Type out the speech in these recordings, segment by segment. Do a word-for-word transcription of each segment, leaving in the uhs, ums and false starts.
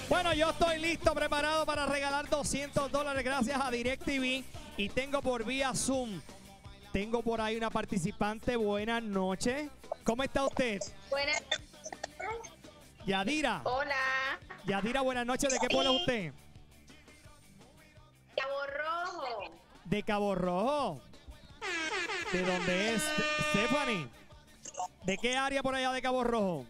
Bueno, yo estoy listo, preparado para regalar doscientos dólares gracias a DirecTV y tengo por vía Zoom. Tengo por ahí una participante. Buenas noches. ¿Cómo está usted? Buenas. Yadira. Hola. Yadira, buenas noches. ¿De qué pueblo es usted? Cabo Rojo. De Cabo Rojo. ¿De dónde es Stephanie? ¿De qué área por allá de Cabo Rojo?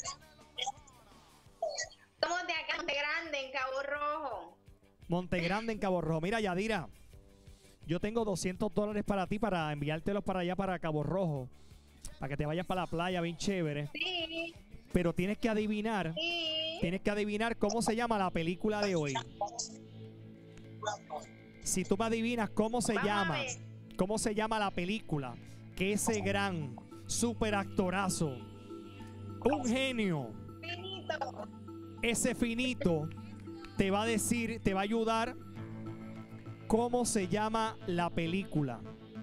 Somos de acá, Monte Grande, en Cabo Rojo. Monte Grande, en Cabo Rojo. Mira, Yadira, yo tengo doscientos dólares para ti para enviártelos para allá, para Cabo Rojo. Para que te vayas para la playa, bien chévere. Sí. Pero tienes que adivinar, Sí. tienes que adivinar cómo se llama la película de hoy. Si tú me adivinas cómo se Vamos a llama, ver. cómo se llama la película, que ese gran super actorazo, un genio, Finito. ese finito, te va a decir, te va a ayudar cómo se llama la película.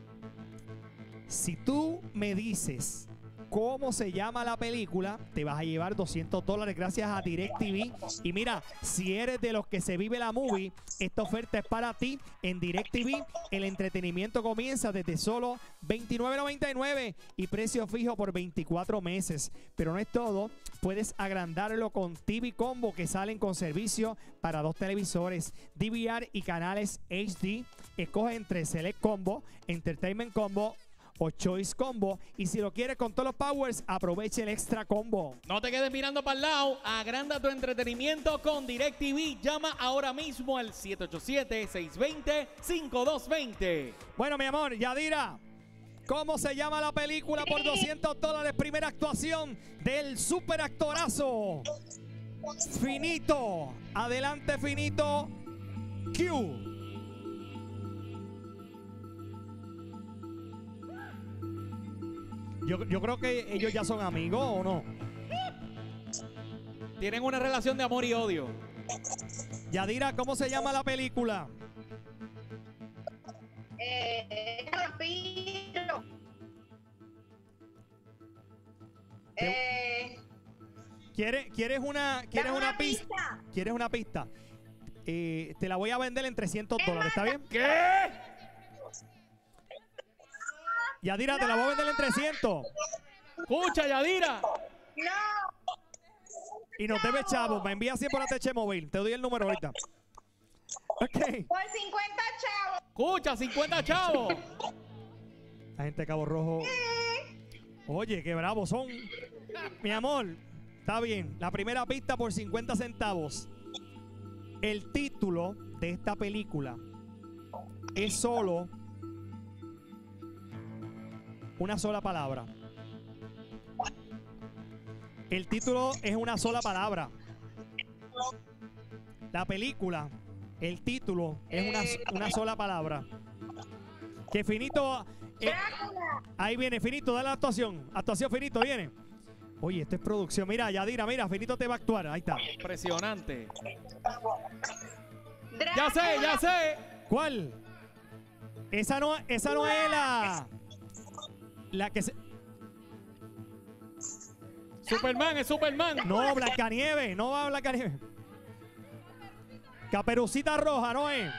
Si tú me dices cómo se llama la película, te vas a llevar doscientos dólares gracias a DirecTV. Y mira, si eres de los que se vive la movie, esta oferta es para ti. En DirecTV el entretenimiento comienza desde solo veintinueve noventa y nueve y precio fijo por veinticuatro meses. Pero no es todo, puedes agrandarlo con T V Combo, que salen con servicio para dos televisores, D V R y canales H D. Escoge entre Select Combo, Entertainment Combo o Choice Combo, y si lo quieres con todos los powers, aproveche el extra combo. No te quedes mirando para el lado, agranda tu entretenimiento con DirecTV. Llama ahora mismo al siete ocho siete, seis dos cero, cinco dos dos cero. Bueno, mi amor, Yadira, ¿cómo se llama la película por doscientos dólares? Primera actuación del super actorazo Finito. Adelante, Finito. Q. Yo, yo creo que ellos ya son amigos, ¿o no? Tienen una relación de amor y odio. Yadira, ¿cómo se llama la película? Eh, vampiro. Eh, ¿Quieres, quieres una, quieres dame una una pista? pista. ¿Quieres una pista? Eh, te la voy a vender en trescientos dólares, ¿está bien? ¿Qué? Yadira, te la voy a vender en trescientos. Escucha, Yadira. no. Y no te ves, chavo. Me envía cien por A T H móvil. Te doy el número ahorita. Ok. Por cincuenta chavos. Escucha, cincuenta chavos. La gente de Cabo Rojo. Oye, qué bravos son. Mi amor, está bien. La primera pista por cincuenta centavos. El título de esta película es solo una sola palabra. El título es una sola palabra. La película, el título es una, una sola palabra. Que Finito... eh, Drácula. ahí viene, Finito, dale la actuación. Actuación, Finito, viene. Oye, esto es producción. Mira, Yadira, mira, Finito te va a actuar. Ahí está. Impresionante. Drácula. Ya sé, ya sé. ¿Cuál? Esa no, esa no es la... La que se... Superman es Superman. No, Blancanieves, no va Blancanieves. Caperucita Roja, no es.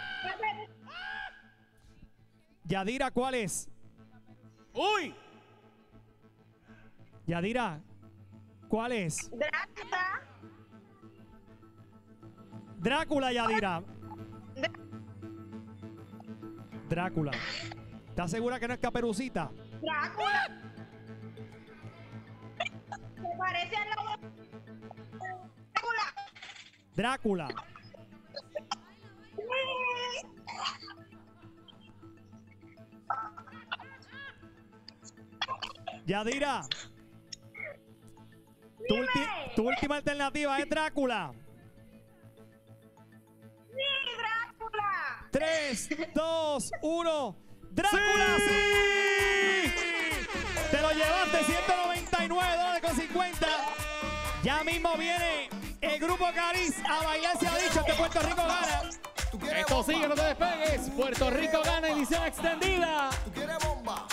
Yadira, ¿cuál es? Uy. Yadira, ¿cuál es? Drácula. Drácula, Yadira. Drácula. ¿Estás segura que no es Caperucita? Drácula. Se parece al lobo. Drácula. Drácula. Yadira. Tu, ulti- tu última alternativa es Drácula. Sí, Drácula. tres, dos, uno. ¡Drácula! ¡Sí! Te lo llevaste, ciento noventa y nueve dólares con cincuenta. Ya mismo viene el grupo Cariz a bailar, se ha dicho que Puerto Rico gana. Esto sigue, no te despegues. Puerto Rico gana edición extendida. ¿Tú quieres bomba?